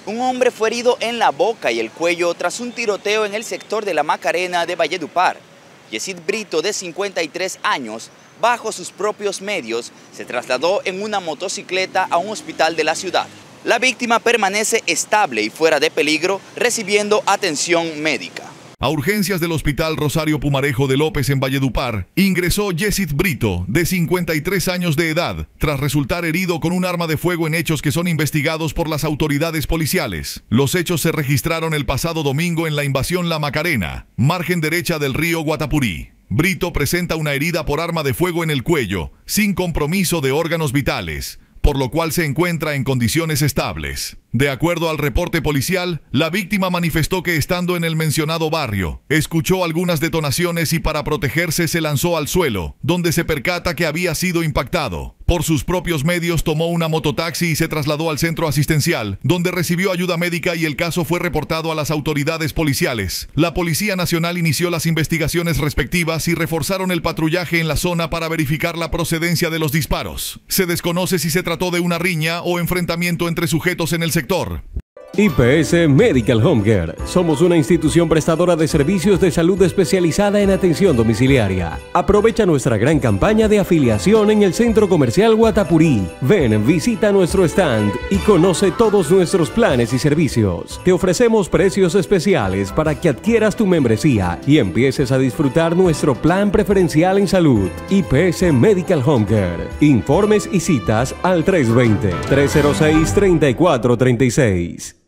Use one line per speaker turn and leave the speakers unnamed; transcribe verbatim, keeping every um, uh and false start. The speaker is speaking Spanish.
Un hombre fue herido en la boca y el cuello tras un tiroteo en el sector de la Macarena de Valledupar. Yesid Brito, de cincuenta y tres años, bajo sus propios medios, se trasladó en una motocicleta a un hospital de la ciudad. La víctima permanece estable y fuera de peligro, recibiendo atención médica.
A urgencias del Hospital Rosario Pumarejo de López en Valledupar, ingresó Yesid Brito, de cincuenta y tres años de edad, tras resultar herido con un arma de fuego en hechos que son investigados por las autoridades policiales. Los hechos se registraron el pasado domingo en la invasión La Macarena, margen derecha del río Guatapurí. Brito presenta una herida por arma de fuego en el cuello, sin compromiso de órganos vitales, por lo cual se encuentra en condiciones estables. De acuerdo al reporte policial, la víctima manifestó que estando en el mencionado barrio, escuchó algunas detonaciones y para protegerse se lanzó al suelo, donde se percata que había sido impactado. Por sus propios medios tomó una mototaxi y se trasladó al centro asistencial, donde recibió ayuda médica y el caso fue reportado a las autoridades policiales. La Policía Nacional inició las investigaciones respectivas y reforzaron el patrullaje en la zona para verificar la procedencia de los disparos. Se desconoce si se trató de una riña o enfrentamiento entre sujetos en el sector.
I P S Medical Home Care. Somos una institución prestadora de servicios de salud especializada en atención domiciliaria. Aprovecha nuestra gran campaña de afiliación en el Centro Comercial Guatapurí. Ven, visita nuestro stand y conoce todos nuestros planes y servicios. Te ofrecemos precios especiales para que adquieras tu membresía y empieces a disfrutar nuestro plan preferencial en salud. I P S Medical Home Care. Informes y citas al tres dos cero, tres cero seis, tres cuatro tres seis.